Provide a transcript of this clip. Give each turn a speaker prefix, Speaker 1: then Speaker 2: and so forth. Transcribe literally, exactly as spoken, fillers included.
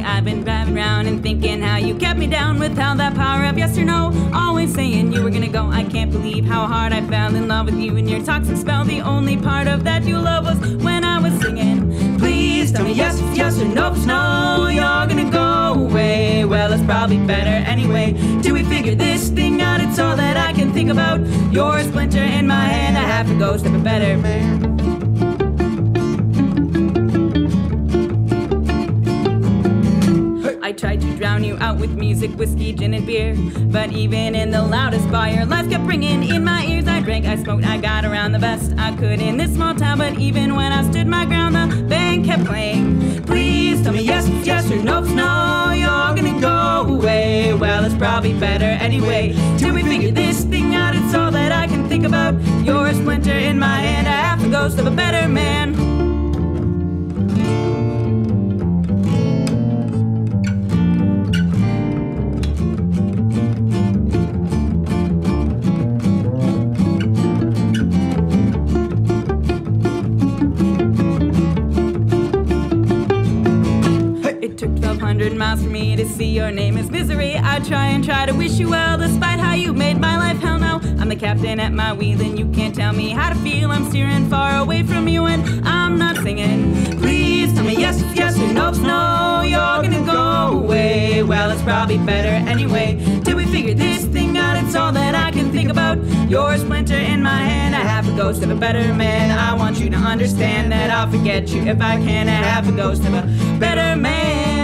Speaker 1: I've been driving around and thinking how you kept me down without that power of yes or no. Always saying you were gonna go. I can't believe how hard I fell in love with you and your toxic spell. The only part of that you love was when I was singing. Please tell me yes, yes or no, no, you're gonna go away. Well, it's probably better anyway. Till we figure this thing out, it's all that I can think about. You're a splinter in my hand, I have to go step a better man. I tried to drown you out with music, whiskey, gin and beer, but even in the loudest bar your life kept ringing in my ears. I drank, I smoked, I got around the best I could in this small town, but even when I stood my ground the band kept playing. Please tell me yes, yes or no, no, you're gonna go away. Well, it's probably better anyway. Till we figure this thing out, it's all that I can think about. You're a splinter in my hand, I have to go step a better man. twelve hundred miles for me to see your name is misery. I try and try to wish you well, despite how you made my life hell now. I'm the captain at my wheel and you can't tell me how to feel. I'm steering far away from you and I'm not singing. Please tell me yes, yes or no, no, you're gonna go away. Well, it's probably better anyway. Till we figure this thing out, it's all that I can think about. You're a splinter in my hand, I have a ghost of a better man. I want you to understand that I'll forget you if I can. I have a ghost of a better man.